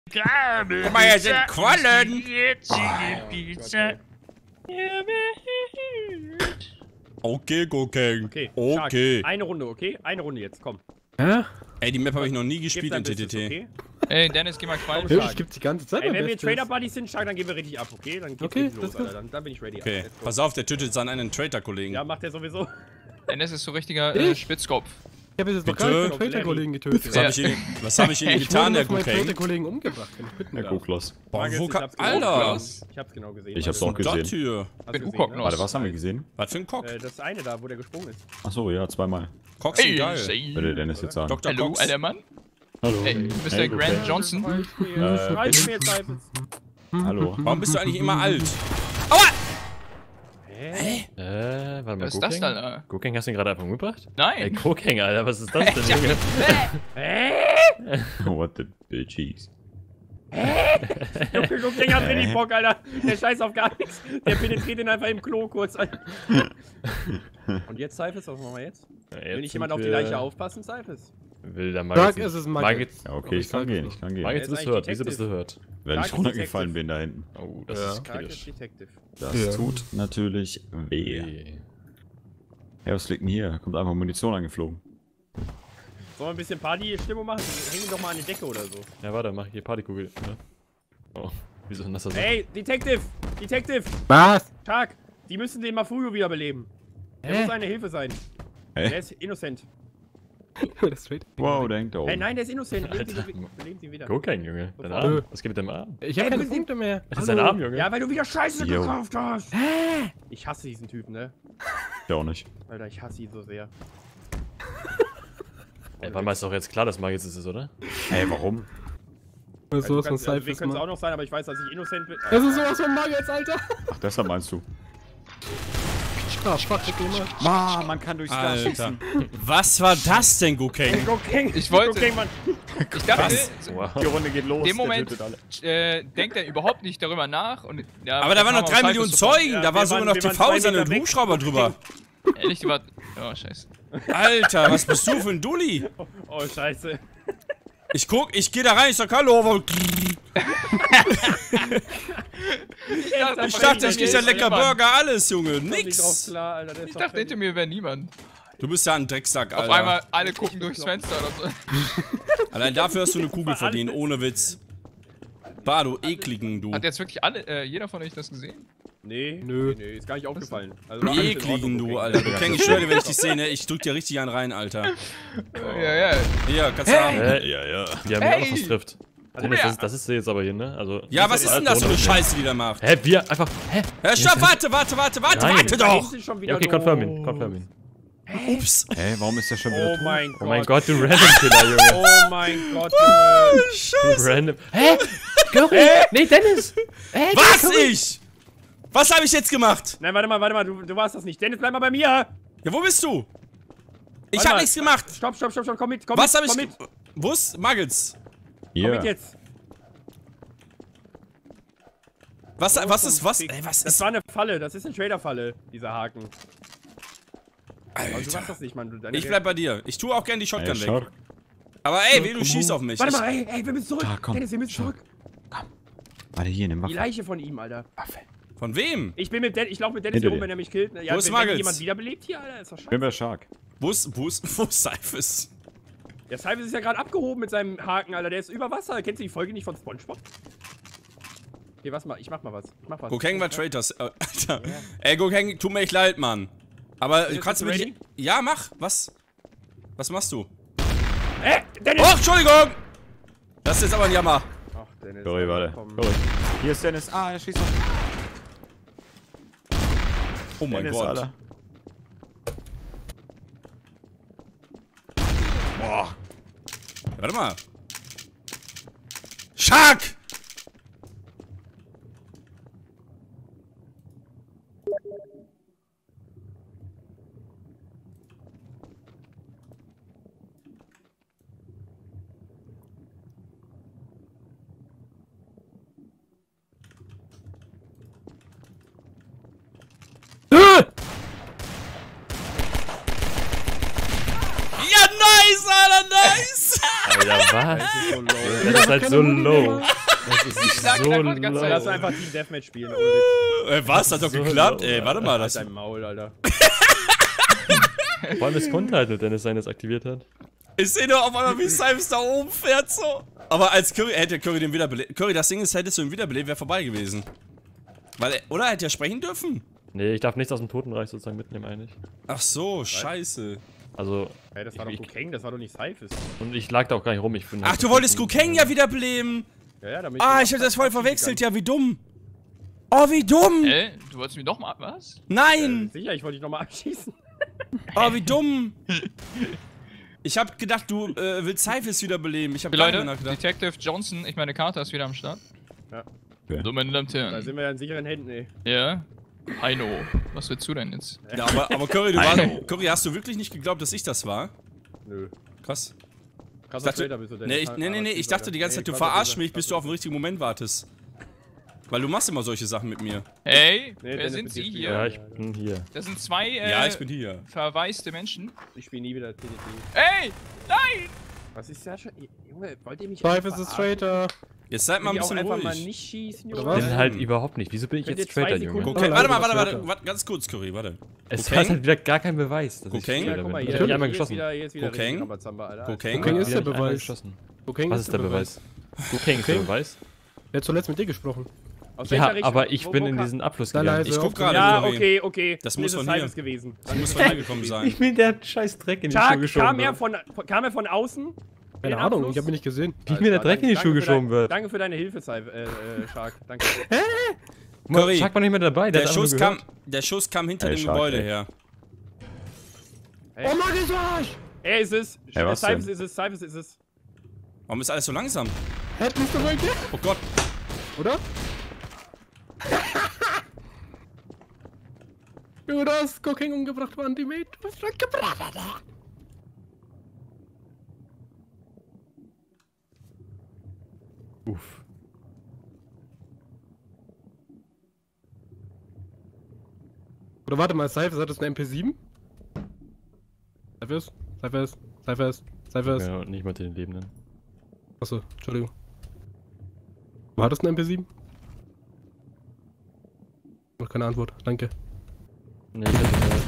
Guck mal, hier sind Quallen. Okay, Gokeng. Okay. Eine Runde, okay? Eine Runde jetzt, komm. Hä? Ey, die Map habe ich noch nie gespielt in TTT. Okay? Ey, Dennis, geh mal Quallen. Ich gibt's die ganze Zeit. Ey, wenn wir Trader Buddies sind, Stark, dann gehen wir richtig ab, okay? Dann geht's richtig los, Alter. Dann bin ich ready. Okay, pass auf, der tötet seinen einen Traitor-Kollegen. Ja, macht er sowieso. Dennis ist so richtiger Spitzkopf. Ich habe jetzt noch gar nicht den Kollegen getötet. Was hab ich Ihnen getan, der Gokeng? Gokeng? Kollegen umgebracht, wenn ich bitten Der darf. Koklos. Wo Alter! Ich hab's genau gesehen. Ich hab's Alter. auch gesehen. Das hier. Hast Bin du gesehen, Ukok ne? noch. Warte, was haben wir gesehen? Was für ein Cock? Das eine da, wo der gesprungen ist. Achso, ja, zweimal. Cocks sind geil. Würde Dennis jetzt sagen. Dr. Hallo, Cox. alter Mann. Hallo. Ey, Mr. Hey, Grant Gokeng. Johnson. Schreib mir jetzt einfach. Hallo. Warum bist du eigentlich immer alt? Hä? Warte mal, Was ist das, Alter? Gokeng, hast du ihn gerade einfach umgebracht? Ey, Nein. Gokeng, Alter, was ist das denn, Junge? What the bitches. Gokeng hat richtig Bock, Alter. Der scheißt auf gar nichts. Der penetriert ihn einfach im Klo kurz, Alter. Und jetzt, Cyphers, was machen wir jetzt? Will nicht jemand auf die Leiche aufpassen, Cyphers? Will der Margit. Sag, es ist Margit. Ja, okay, ich kann gehen, ich kann gehen. Margit, Jetzt bist du eigentlich hört? Wieso Detective. bist du hört? Wenn ich Dark runtergefallen Detective. bin da hinten. Oh, das ist Stark ist kritisch. Detective. Das tut natürlich weh. Ja, was liegt denn hier? Kommt einfach Munition angeflogen. Sollen wir ein bisschen Party-Stimmung machen? Hängen doch mal an die Decke oder so. Ja, warte, mach hier Partykugel. Ne? Oh, wieso ein nasser Sack? Ey, Detective! Detective! Was? Stark! Die müssen den Mafuyo wiederbeleben. Der muss eine Hilfe sein. Hä? Der ist innocent. Das Trade. Wow, der hängt da Hey, oben. nein, der ist innocent. Alter. Belebt ihn wieder. Gokeng, Junge. Dein Sofort. Arm. Was geht mit deinem Arm? Ich hab keine Punkte mehr. Das ist dein Arm, Junge. Ja, weil du wieder Scheiße Jo. gekauft hast. Ich hasse diesen Typen, ne? Der auch nicht. Alter, ich hasse ihn so sehr. Ey, wann ist doch jetzt klar, dass Margit es ist, oder? Hey, warum? Das ist sowas von wir können Cyphers, es auch Mann. noch sein, aber ich weiß, dass ich innocent bin. Das ist sowas von Nuggets, Alter. Ach, deshalb meinst du? Ah, fuck, ich geh mal. Man kann durchs Alter. Was war das denn, Gokeng? Gokeng! Ich wollte- Gokeng, Mann! Ich dachte, Wow. Die Runde geht los. in dem der Moment tötet alle. denkt er überhaupt nicht darüber nach. Und, ja, Aber da waren noch 3 Millionen Zeugen. Ja, Da war wir sogar waren- noch wir waren TV-Sender 2 und Meter Hubschrauber drüber. Ehrlich, die war... Oh, scheiße. Alter, was bist du für ein Dulli? Oh, scheiße. Ich geh da rein, ich sag Hallo. Ich dachte, ich krieg ja lecker Burger, alles, Junge. Komm nicht drauf Nix. klar, Alter. Der ist Ich doch dachte, hinter mir wäre niemand. Du bist ja ein Drecksack, Alter. Auf einmal alle gucken durchs Fenster oder so. Allein dafür hast du eine Kugel verdient, ohne Witz. Bah, du ekligen, du. Hat jetzt wirklich alle, jeder von euch das gesehen? Nee, Nö. nee, ist gar nicht aufgefallen. Also, Du alles in ekligen, Ordnung, du, Gokeng. Alter. Gokeng, ich schwöre dir, wenn ich dich sehe, ne, ich drück dir richtig einen rein, Alter. Ja, ja. Hier, kannst du haben. Ja, ja. Die haben ja auch Hey! was trifft. Dennis, das ist jetzt aber hier, ne? Also, Ja, was ist denn das für eine Scheiße, die der macht? Hä, wir einfach. Hä? Ja, stopp, warte Nein. warte Da doch! hinten ist schon Ja, wieder okay, doof. confirm ihn. Confirm ihn. Ups. Hey, warum ist der schon wieder Oh tot? mein Gott. Oh mein Gott, du Random Killer, Junge. Oh mein Gott, Junge. Scheiße. Random. Hä? Gori? Nee, Dennis! Hä? Was, ich? Was habe ich jetzt gemacht? Nein, warte mal, du warst das nicht. Dennis, bleib mal bei mir. Ja, wo bist du? Ich Warte hab mal. nichts gemacht. Stopp, komm mit, komm Was mit, habe ich... komm mit. Wo ist Muggles? Komm Hier. mit jetzt. Was ist was? Ey, was Das ist... war eine Falle, das ist eine Trader-Falle, dieser Haken. Aber du Alter. machst das nicht, Mann. Ich bleib bei dir. Ich tue auch gern die Shotgun Hey, weg. Aber ey, du schießt auf mich. Warte mal, ey, wir müssen zurück. Da, komm. Dennis, wir müssen zurück. Warte, hier, nimm Die Waffe. Leiche von ihm, Alter. Von wem? Ich bin mit Dennis, ich laufe mit Dennis Hinter hier rum, dir. wenn er mich killt. Ja, Wo ist wenn Muggles? jemand wiederbelebt hier, Alter, ist doch Ich bin scheiße. bei Shark. Wo ist Cyphers? Der Cyphers ist ja gerade abgehoben mit seinem Haken, Alter. Der ist über Wasser. Kennst du die Folge nicht von SpongeBob? Okay, was mal? Ich mach mal was. Gokeng war Traitors. Alter. Ey, Gokeng, tut mir echt leid, Mann. Aber Bist kannst du du mir ready? die... Ja, mach. Was? Was machst du? Dennis! Oh, Entschuldigung! Das ist jetzt aber ein Jammer. Ach, Dennis. Sorry, warte. komm. Sorry. Hier ist Dennis. Ah, er schießt noch. Oh mein Dennis, Gott. Alter. Boah. Warte mal. Shark! Ja, nice, Alter, nice! Alter, Was? Das ist so low. Das ist halt so low. Das ist lag so einfach die ganze low. Zeit. Lass einfach Team Deathmatch spielen, ohne Witz. Was? Hat doch So geklappt? low, Ey, warte mal, Halt das... dein Maul, Alter. Vor allem, es konnte halt nur Dennis sein, das aktiviert hat. Ich sehe doch auf einmal, wie Cyrus da oben fährt, so. Aber als Curry, hätte Curry den wiederbelebt. Curry, das Ding ist, hättest du ihn wiederbelebt, wäre vorbei gewesen. Weil er, oder? Er hätte ja sprechen dürfen. Nee, ich darf nichts aus dem Totenreich sozusagen mitnehmen eigentlich. Ach so, scheiße. Also, Hey, das war doch Cocaine, das war doch nicht Cyphers. und ich lag da auch gar nicht rum. Ich bin Ach, halt du wolltest Cocaine ja wiederbeleben. Ja, damit Ah, ich hab das voll verwechselt, ja, wie dumm. Oh, wie dumm. Du wolltest mich doch mal. Was? Nein. Sicher, ich wollte dich nochmal abschießen. Oh, wie dumm. Ich hab gedacht, du willst Cyrus wiederbeleben. Ich hab gar nicht Leute, nachgedacht. Detective Johnson, ich meine Karte ist wieder am Start. Ja. Okay. So, meine Damen und Da Herren. sind wir ja in sicheren Händen, ey. Ja. Heino, was willst du denn jetzt? Ja, aber Curry, Curry, hast du wirklich nicht geglaubt, dass ich das war? Nö. Krass. Krasser dachte- Trader bist du denn. Nee, ich dachte die ganze Zeit, du verarschst mich, bis du auf den richtigen Moment wartest. Weil du machst immer solche Sachen mit mir. Hey, Nee, wer Dennis sind mit Sie dir hier? ja, ich bin hier. Das sind zwei Ja, ich bin hier. verwaiste Menschen. Ich spiele nie wieder TDT. Ey, nein! Was ist das schon? Junge, wollt ihr mich Cyphers ist Traitor. Jetzt seid mal ein Könnt ihr auch bisschen einfach mal ruhig. nicht schießen, Oder Junge? was? Bin halt überhaupt nicht. Wieso bin ich Könnt jetzt ihr 2 Traitor, Sekunden- Junge? Cocaine, Oh, warte Leute, mal, das warte, ganz kurz, Curry, warte. Es Cocaine? hat halt wieder gar keinen Beweis, dass ich Cocaine? Traitor Ja, guck mal, bin. hier, Ich hab dich einmal hier ist geschossen. wieder, hier ist wieder Cocaine? richtig Rambazamba, Alter. Cocaine? Cocaine ist der Wieder einmal Beweis. geschossen. Cocaine Was ist der Beweis? Cocaine ist der Beweis? Wer hat zuletzt mit dir gesprochen? Aus welcher Ja, Richtung? aber ich Wo- bin wo in kam- diesen Abfluss Nein, gegangen. nein, Ich guck gerade, Ja, Curry. okay. Das Dann muss ist es von hier. Cyphers gewesen. Das muss von hier gekommen sein. bin der scheiß Dreck in die Schuhe Shark, geschoben kam er von außen? Keine Den Ahnung, Abfluss? ich hab ihn nicht gesehen. Wie mir der Dreck in die Schuhe geschoben wird. Danke für deine Hilfe, Shark. Danke. Curry, Shark war nicht mehr dabei, der hat einfach Schuss nur kam, gehört. der Schuss kam hinter Ey, dem Shark, Gebäude ey. her. Hey. Oh Mann, ist euch! Er ist es. Hey, was Cyphers denn? ist es. Cyphers ist es. Warum ist alles so langsam? Hättest du wirklich? Oh Gott. Oder? Du hast Cocaine umgebracht, war Antimate. Du hast Frank gebracht. Uff. Oder warte mal, Cyphers, hat das eine MP7? Cyphers. Ja, nicht mal den Lebenden. Achso, Entschuldigung. War das eine MP7? Noch keine Antwort, danke. Nee, ich hätte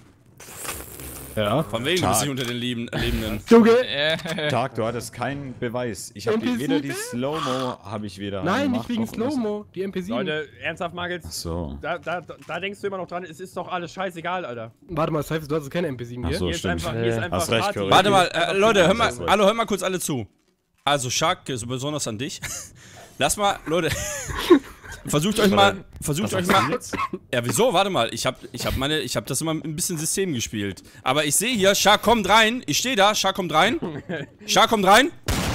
Ja. Von wegen, du bist nicht unter den Lebenden. Junge! Tag, du hattest keinen Beweis. Ich habe MP7? weder die Slow-Mo, habe ich weder. Nein, nicht gemacht, wegen noch irgendwas. Slow-Mo, die MP7. Leute, ernsthaft, Magels. Ach so. Da denkst du immer noch dran, es ist doch alles scheißegal, Alter. Warte mal, Cyphers, du hast keine MP7 Ach hier? so, Hier ist stimmt. einfach, hier ist einfach Hast recht, Party. Curry. Warte mal, Einfach Leute, hör mal, Party. hallo, hör mal kurz alle zu. Also, Shark, so besonders an dich. Lass mal, Leute. Versucht euch mal. Ja, wieso? Warte mal. Ich hab das immer ein bisschen System gespielt. Aber ich sehe hier, Shark kommt rein. Ich stehe da, Shark kommt rein. Shark kommt rein.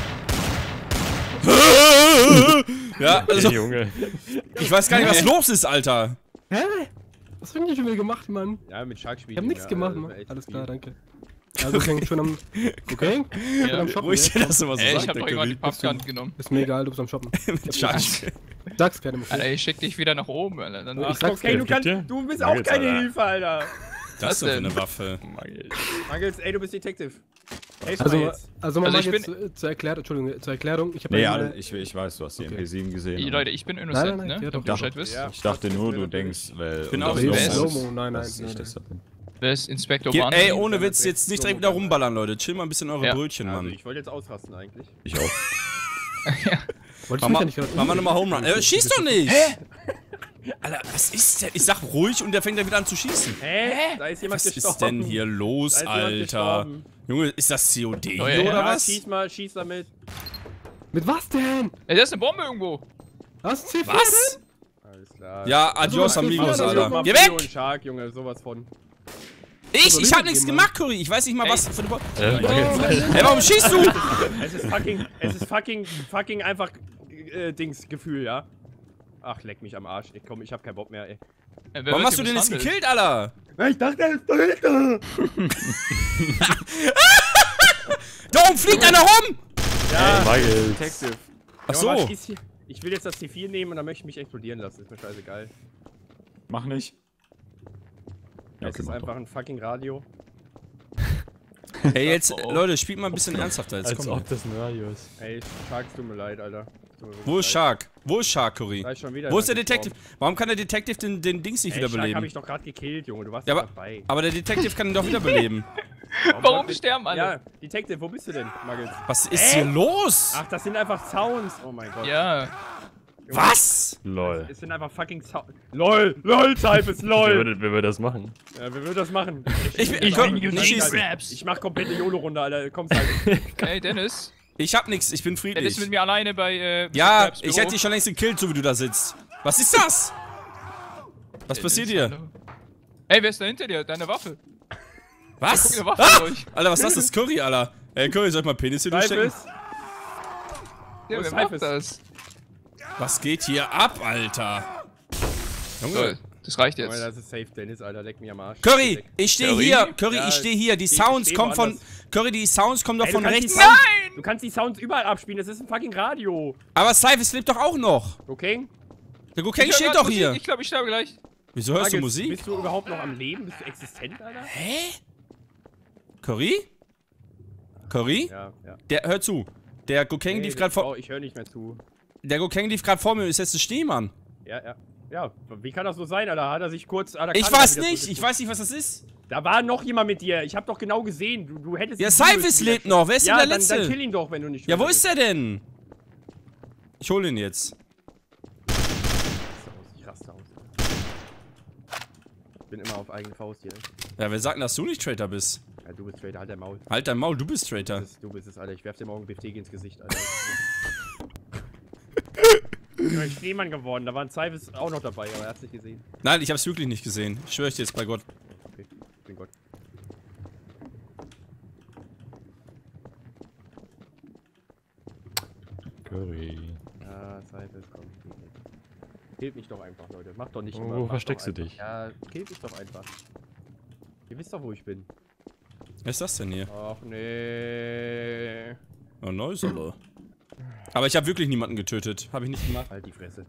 Ja, also, Hey, Junge. ich weiß gar nicht, was los ist, Alter. Hä? Was haben die schon wieder gemacht, Mann? Ja, mit Shark spielen. Ich hab nichts ja, gemacht, also Mann. echt Alles viel. klar, danke. Also, fängt schon am. Okay? Ich bin am Shoppen. Wo ich Ja. dir das immer so Ey, ich sage, hab doch irgendwann die Curry. Pappkarte genommen. Ist mir egal, du bist am Shoppen. Mit Shark. Sag's gerne mal. Alter, ich schick dich wieder nach oben, Alter. Dann Ich Ach, sag's okay, dir. du bist auch Magels, keine Alter. Hilfe, Alter. Das ist doch für denn? eine Waffe. Magels, ey, du bist Detective. Helf mal Also, jetzt. also man Also mag ich jetzt zur Erklärung, ich habe Nee, alle, ich weiß, du hast die Okay. MP7 gesehen. Ey, aber Leute, ich bin innocent, nein, ne? ja, Damit doch, ihr Bescheid wisst. Ja. Ich dachte nur, du denkst, weil. bin auch unter Slow-Mo. Slow-Mo, nein, dass nein. ich das bin. Wer ist Inspektor Ey, Barney? ohne Witz, jetzt nicht direkt wieder rumballern, Leute. Chill mal ein bisschen eure Ja. Brötchen, Also, Mann. ich wollte jetzt ausrasten eigentlich. Ich auch. Wolltest Mach du mich mal, ja nicht gerade. mach mal nochmal Home Run. Schieß doch nicht! Hä? Alter, was ist denn? Ich sag ruhig und der fängt dann wieder an zu schießen. Hä? Da ist jemand Was gestorben. ist denn hier los, Da ist jemand Alter? gestorben. Junge, ist das COD Oh, ja, hier ja. oder Ja, was? schieß damit. Mit was denn? Ey, da ist eine Bombe irgendwo. Was? C4? Was? Alles klar. Ja, adios Also, amigos, also, Alter. Mal Geh Bio weg! und Shark, Junge, sowas von. Ich hab nichts gemacht, Curry. Ich weiß nicht mal, was für eine... Magels. Hey, warum schießt du? Es ist fucking einfach Gefühl, ja? Ach, leck mich am Arsch. Komm, ich hab keinen Bock mehr, ey. Wer Warum wird hast du hier den jetzt misshandelt? gekillt, Alter? Ich dachte, er ist dahinter. Da oben fliegt einer rum! Ja, Magels. Ach Junge, was so. ist hier? Ich will jetzt das C4 nehmen und dann möchte ich mich explodieren lassen. Ist mir scheißegal. Mach nicht. Ja, Es okay, ist mach einfach doch. ein fucking Radio. Ey, jetzt, Leute, spielt mal ein bisschen ernsthafter. Jetzt Als komm. ob das ein Radio ist. Ey, Shark, tut mir leid, Alter. Wo ist Shark? Wo ist Shark, Curry? Da ist schon wieder Wo ist der jemand Detective? Warum kann der Detective den Dings nicht Ey, Shark hab wiederbeleben? ich doch gerade gekillt, Junge. Du warst Ja, doch dabei. aber der Detective kann ihn doch wiederbeleben. Warum sterben alle? Ja, Detective, wo bist du denn, Muggles? Was ist hier los? Ach, das sind einfach Sounds. Oh mein Gott. Ja. Was? Lol. Es sind einfach fucking Sounds. LOL, Cyphers, LOL. Wer würde das machen? Ja, wer würde das machen? Ich komm, nicht schießen. Ich mach komplette YOLO-Runde, Alter. Komm, Cyphers. Hey, Dennis. Ich hab nix, ich bin Dennis friedlich. mit mir alleine bei, Ja, Krabs ich Büro. hätte dich schon längst gekillt, so wie du da sitzt. Was ist das? Was passiert hier? Ey, wer ist da hinter dir? Deine Waffe. Was? Guck dir Waffe Ah! durch. Alter, was ist das? Das ist Curry, Alter. Ey, Curry, soll ich mal Penis hier durchstecken? Cyphers. Ja, Wo wer ist macht Cyphers? das? Was geht hier ab, Alter? Junge. So, das reicht Junge, jetzt. das ist safe, Dennis, Alter. Leck mir am Arsch. Curry, ich stehe Curry? hier. Curry, Ja, ich stehe hier. Die ich Sounds steh kommen von... woanders. Curry, die Sounds kommen doch Ey, von du kannst rechts. die Sounds- Du kannst die Sounds überall abspielen. Das ist ein fucking Radio. Aber Cyphers lebt doch auch noch. Okay? Der Gokeng Ich hör steht grad doch Musik. hier. Ich glaube, ich sterbe gleich. Wieso hörst du Muggles, Musik? Bist du überhaupt noch am Leben? Bist du existent, Alter? Hä? Curry? Curry? Ja, ja. Der, hör zu. Der Gokeng lief gerade vor... Oh, ich höre nicht mehr zu. Der Gokeng lief gerade vor mir und ist jetzt ein Schneemann. Ja, ja. Ja, wie kann das so sein, Alter? Hat er sich kurz... Ich weiß nicht. Ich weiß nicht, was das ist. Da war noch jemand mit dir. Ich hab doch genau gesehen. Du hättest... Ja, die Videos Cyphers wieder- lebt noch. Wer ist Ja, denn der dann kill Letzte? ihn doch, wenn du nicht... Ja, wo ist der denn? Ich hol ihn jetzt. Ich raste aus. Ich bin immer auf eigene Faust hier. Ja, wer sagt denn, dass du nicht Traitor bist? Ja, du bist Traitor, halt dein Maul. Halt dein Maul, du bist Traitor. Du bist es, Alter. Ich werf dir morgen BFT ins Gesicht, Alter. Ich bin Schneemann geworden. Da waren Cyphers auch noch dabei, aber er hat's nicht gesehen. Nein, ich hab's wirklich nicht gesehen. Ich schwöre dir jetzt bei Gott. Okay, ich bin Gott. Curry. Ja, Cyphers, komm. Killt mich doch einfach, Leute. Mach doch nicht Wo immer. mach versteckst doch du einfach. dich? Ja, killt mich doch einfach. Ihr wisst doch, wo ich bin. Was ist das denn hier? Ach nee. Oh, Neusele. Aber ich habe wirklich niemanden getötet. Habe ich nicht gemacht. Halt die Fresse.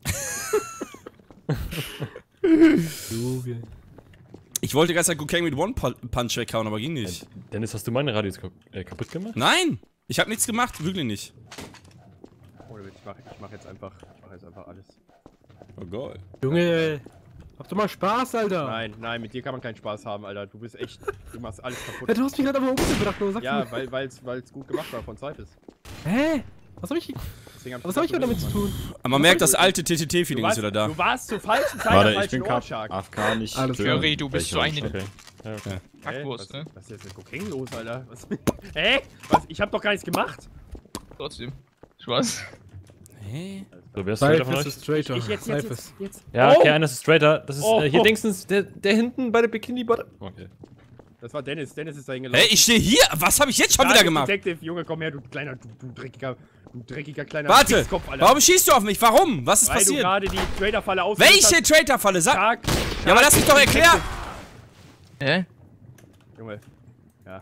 Ich wollte ganz Zeit Gokeng mit One-Punch weghauen, aber ging nicht. Dennis, hast du meine Radios kaputt gemacht? Nein! Ich habe nichts gemacht, wirklich nicht. Ohne Witz, ich mach jetzt einfach alles. Oh Gott. Junge, habt du mal Spaß, Alter? Nein, nein, mit dir kann man keinen Spaß haben, Alter. Du bist echt, du machst alles Ja, kaputt. du hast mich gerade aber umgebracht, was sagst Ja, du? weil's gut gemacht war von Cyphers. Hä? Was hab ich denn damit zu tun? Aber man merkt, das alte TTT-Feeling ist wieder da. Du warst zur falschen Zeit Warte, am ich falschen bin Ort, Shark. AFK nicht. Alles klar. Curry, du bist so eine Okay. Ja, okay. Kackwurst, ne? Was ist jetzt mit Kokain los, Alter? Was? Hä? Was? Ich hab doch gar nichts gemacht. Trotzdem. Spaß. Hä? So, wer ist Traitor von Cyphers euch? ist Traitor. Ich jetzt. Ja, Oh! okay, einer ist Traitor. Das ist Oh. hier Dingsens, der hinten bei der Bikini-Bot. Okay. Das war Dennis. Dennis ist da hingelaufen. Hey, ich stehe hier! Was habe ich jetzt schon Da wieder ist gemacht? Detective, Junge, komm her, du kleiner, du dreckiger kleiner Warte! Wichskopf, Alter. Warum schießt du auf mich? Warum? Was ist Weil du passiert? gerade die Trader-Falle aus. Welche Traitor-Falle? Sag. Shark. Ja, aber lass mich doch erklären! Hä? Junge. Ja.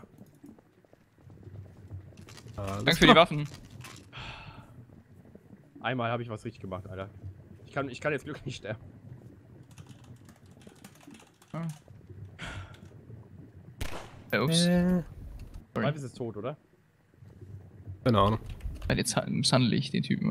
Danke für die Waffen. Einmal habe ich was richtig gemacht, Alter. Ich kann jetzt glücklich sterben. Ups. Sorry. Cyphers ist tot, oder? Keine Ahnung. Jetzt handle ich den Typen.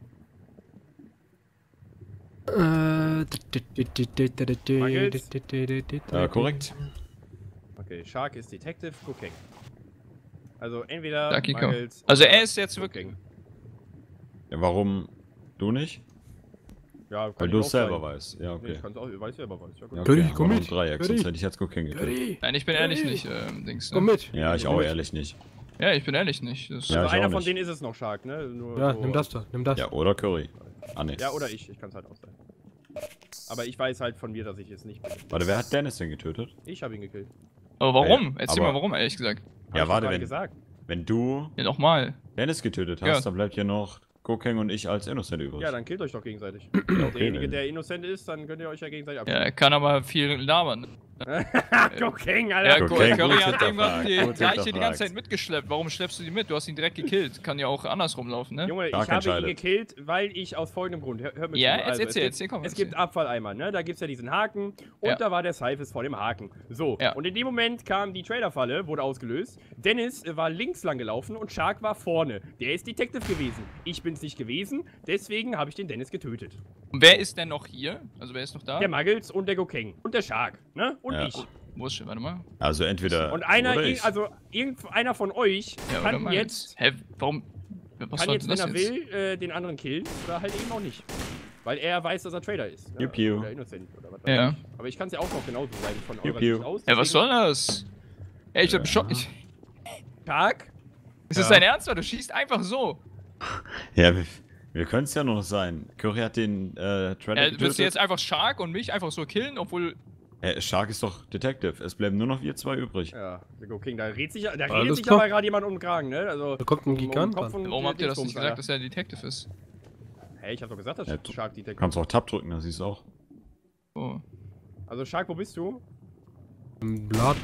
Ja, korrekt. Okay, Shark ist Detective, Kokain. Also entweder Ducky, komm. Muggles Also oder er ist jetzt wirklich. Kokain. Ja, warum du nicht? Ja, kann Weil ich du auch es selber sein. weißt. Ja, Nee, okay. ich kann's auch, weiß selber was. Ja, gut. Ja, Curry, okay. komm Warum mit. Dreieck? Curry. Sonst hätte ich jetzt Gokeng getötet. Curry, Nein, ich bin ehrlich nicht, Dings. komm Ne? mit. Ja, ich auch ehrlich nicht. Ja, ich bin ehrlich nicht. Das Ja, Also ich einer auch von nicht. denen ist es noch Shark, ne? Nur Ja, so- nimm das da, nimm das. Ja, oder Curry. Ah, nee. Ja, oder ich kann's halt auch sein. Aber ich weiß halt von mir, dass ich es nicht bin. Warte, wer hat Dennis denn getötet? Ich habe ihn gekillt. Aber warum? Ja, Erzähl aber- mal warum, ehrlich gesagt. Hab Ja, ich warte, doch gerade wenn, gesagt. wenn du Ja, nochmal. Dennis getötet hast, Ja. dann bleibt hier noch Gokeng und ich als Innocent übrig. Ja, dann killt euch doch gegenseitig. okay, Derjenige, dann- der innocent ist, dann könnt ihr euch ja gegenseitig Ja, abschießen. er kann aber viel labern. Cocaine, Ja, Alter. Okay, Curry gut hat irgendwann die hinterfragt, Leiche gut die ganze hinterfragt. Zeit mitgeschleppt. Warum schleppst du die mit? Du hast ihn direkt gekillt. Kann ja auch andersrum laufen, ne? Junge, ich Stark habe ihn entscheidet. gekillt, weil ich aus folgendem Grund. Hör mir Ja, zu. Also, erzähl, komm. es gibt Abfalleimer, ne? Da gibt's ja diesen Haken und Ja. da war der Cyphers vor dem Haken. So, Ja. und in dem Moment kam die Trailerfalle, wurde ausgelöst. Dennis war links lang gelaufen und Shark war vorne. Der ist Detective gewesen. Ich bin's nicht gewesen, deswegen habe ich den Dennis getötet. Und wer ist denn noch hier? Also wer ist noch da? Der Muggles und der Gokeng und der Shark, ne? Und Ja. ich. Wo ist schon? Warte mal. Also entweder. Und einer, oder ich. also irgendeiner von euch Ja, oder kann meins. jetzt, Hä, warum? Was kann war jetzt, denn wenn das er jetzt? will, den anderen killen oder halt eben auch nicht. Weil er weiß, dass er Trader ist. Ne? Piu, piu. Oder Innocent oder was Ja. weiß ich. Aber ich kann es ja auch noch genauso sein von Piu, eurer piu. Sicht aus. Ja, was Deswegen- soll das? Ja, ich hab schon. Tag? Ist das dein Ernst? Du schießt einfach so. Ja, wir können es ja noch sein. Curry hat den Trader Willst du getötet. jetzt einfach Shark und mich einfach so killen, obwohl. Shark ist doch Detective. Es bleiben nur noch wir zwei übrig. Ja, der Go King, da redet sich Alles aber klar. gerade jemand um den Kragen, ne? Also, Da kommt ein Gigant Kopf an. und Warum habt ihr das Dingsbums, nicht gesagt, Alter. dass er Detective ist? Hey, ich hab doch gesagt, dass Ja, Shark Du Detective. kannst auch Tab drücken, das siehst du auch. Oh. Also, Shark, wo bist du? Im Laden.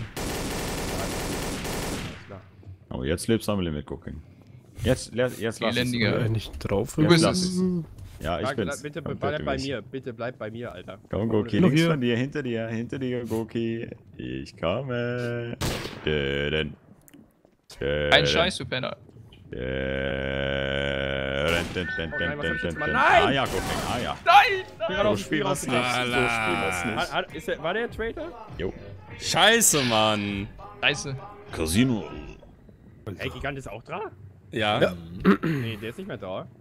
Alles klar. Oh, jetzt lebst du am Limit Cooking. Jetzt lass es. Elendiger. Nicht drauf. Du bist lass es. Ja, ich Shark, bin's. bitte Komm, bleib töte bei mich. mir. Bitte bleib bei mir, Alter. Komm, Goki, Noch links hier. von dir, hinter dir, Goki. Ich komme. Döden. Ein Scheiß, du Penner. Oh nein, was hab ich jetzt gemacht? Nein! Ah ja, Goki, ah ja. Nein! Bin gerade So aus dem Spiel spielen wir's nicht. rausgekommen. So spielen wir's nicht. War der Traitor? Jo. Scheiße, Mann. Scheiße. Casino. Hey, Gigant ist auch da? Ja. Nee, der ist nicht mehr da.